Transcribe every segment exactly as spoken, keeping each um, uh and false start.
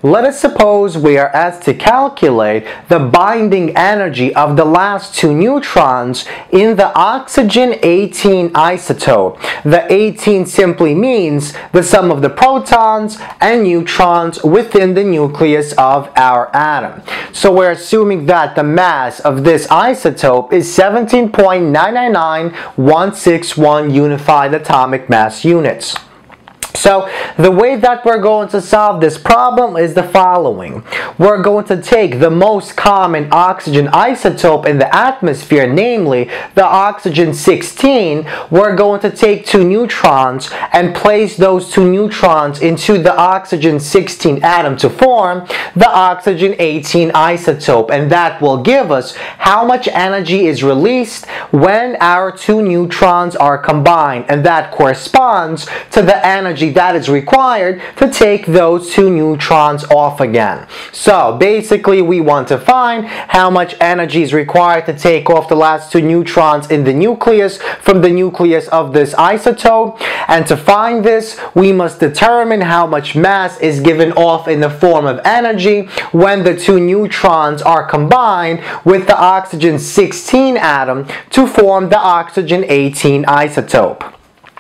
let us suppose we are asked to calculate the binding energy of the last two neutrons in the oxygen eighteen isotope. The eighteen simply means the sum of the protons and neutrons within the nucleus of our atom. So we're assuming that the mass of this isotope is seventeen point nine nine nine one six one unified atomic mass units. So the way that we're going to solve this problem is the following. We're going to take the most common oxygen isotope in the atmosphere, namely the oxygen sixteen. We're going to take two neutrons and place those two neutrons into the oxygen sixteen atom to form the oxygen eighteen isotope, and that will give us how much energy is released when our two neutrons are combined, and that corresponds to the energy that is required to take those two neutrons off again. So basically we want to find how much energy is required to take off the last two neutrons in the nucleus from the nucleus of this isotope, and to find this we must determine how much mass is given off in the form of energy when the two neutrons are combined with the oxygen sixteen atom to form the oxygen eighteen isotope.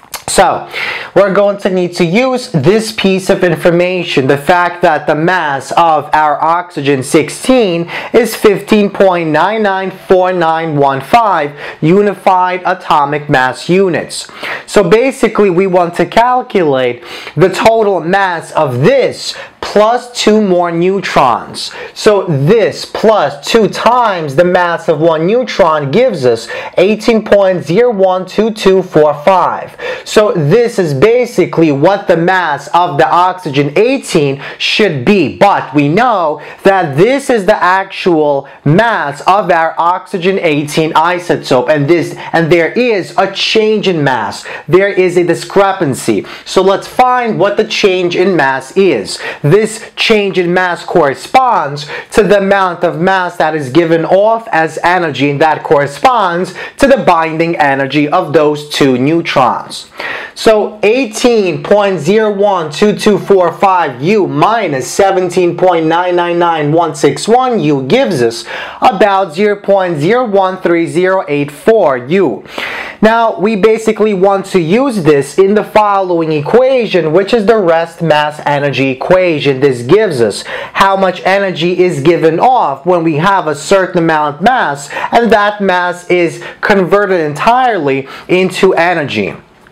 So, we're going to need to use this piece of information, the fact that the mass of our oxygen sixteen is fifteen point nine nine four nine one five unified atomic mass units. So basically we want to calculate the total mass of this plus two more neutrons. So this plus two times the mass of one neutron gives us eighteen point zero one two two four five. So this is basically what the mass of the oxygen eighteen should be, but we know that this is the actual mass of our oxygen eighteen isotope, and this and there is a change in mass. There is a discrepancy. So let's find what the change in mass is. This change in mass corresponds to the amount of mass that is given off as energy, and that corresponds to the binding energy of those two neutrons. So eighteen point zero one two two four five U minus seventeen point nine nine nine one six one U gives us about zero point zero one three zero eight four U. Now we basically want to use this in the following equation, which is the rest mass energy equation. This gives us how much energy is given off when we have a certain amount of mass, and that mass is converted entirely into energy.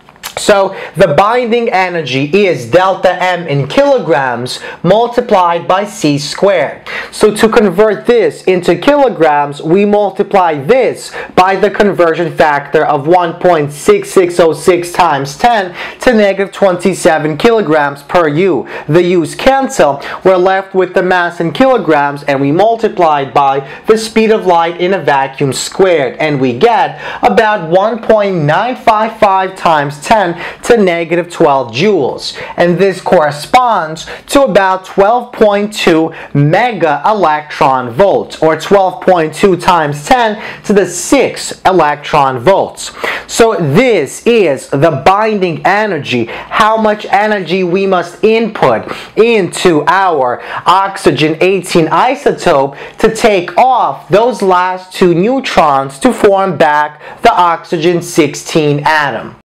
So the binding energy is delta M in kilograms multiplied by C squared. So to convert this into kilograms, we multiply this by the conversion factor of one point six six zero six times ten to negative twenty-seven kilograms per U. The U's cancel. We're left with the mass in kilograms, and we multiply by the speed of light in a vacuum squared, and we get about one point nine five five times ten to negative twelve joules, and this corresponds to about twelve point two mega electron volts, or twelve point two times ten to the six electron volts. So this is the binding energy, how much energy we must input into our oxygen eighteen isotope to take off those last two neutrons to form back the oxygen sixteen atom.